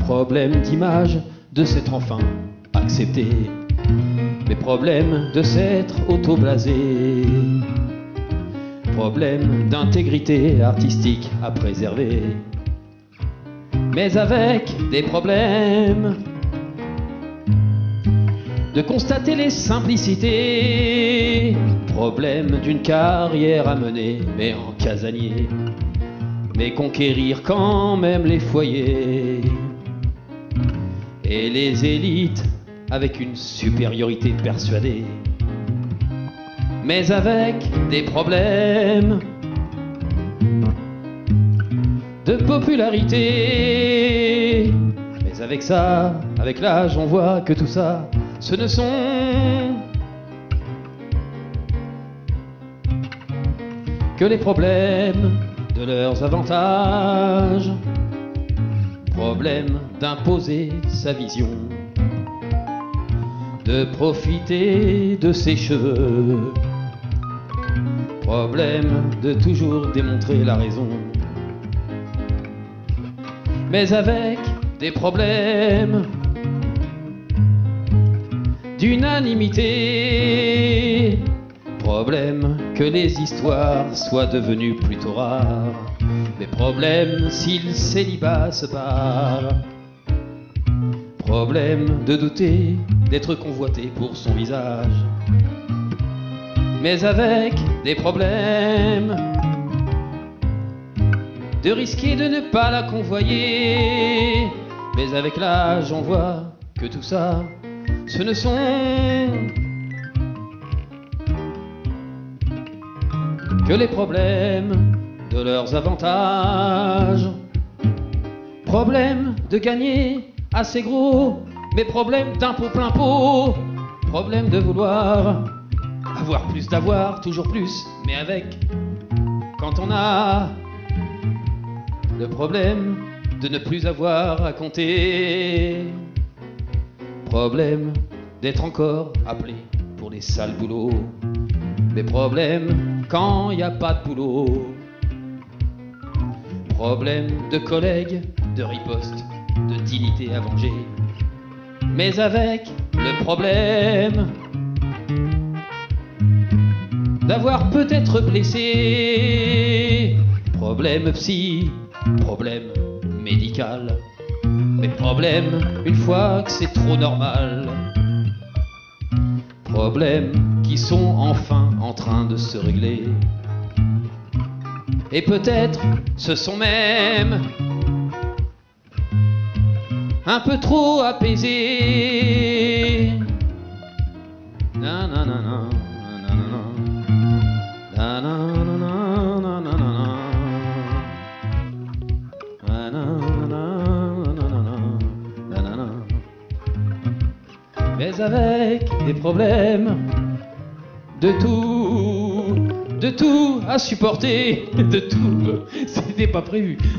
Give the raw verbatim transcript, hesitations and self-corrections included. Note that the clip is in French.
problèmes d'image, de s'être enfin accepté. Mes problèmes de s'être auto-blasé. Problèmes d'intégrité artistique à préserver. Mais avec des problèmes de constater les simplicités. Problème d'une carrière à mener, mais en casanier. Mais conquérir quand même les foyers et les élites avec une supériorité persuadée. Mais avec des problèmes de popularité. Mais avec ça, avec l'âge, on voit que tout ça, ce ne sont que les problèmes de leurs avantages. Problème d'imposer sa vision, de profiter de ses cheveux. Problème de toujours démontrer la raison. Mais avec des problèmes d'unanimité. Problème que les histoires soient devenues plutôt rares. Mais problème si le célibat se barre. Problème de douter d'être convoité pour son visage. Mais avec des problèmes de risquer de ne pas la convoyer. Mais avec l'âge on voit que tout ça, ce ne sont que les problèmes de leurs avantages. Problème de gagner assez gros, mais problème d'impôt plein pot. Problème de vouloir avoir plus, d'avoir toujours plus, mais avec, quand on a le problème de ne plus avoir à compter. Problème d'être encore appelé pour les sales boulots. Mais problème quand il n'y a pas de boulot. Problème de collègues, de riposte, de dignité à venger. Mais avec le problème d'avoir peut-être blessé. Problème psy, problème médical. Mais problème une fois que c'est trop normal. Problèmes qui sont enfin en train de se régler. Et peut-être ce sont même un peu trop apaisés. Nanana, nanana, nanana, nanana. Mais avec des problèmes de tout, de tout à supporter, de tout, c'était pas prévu.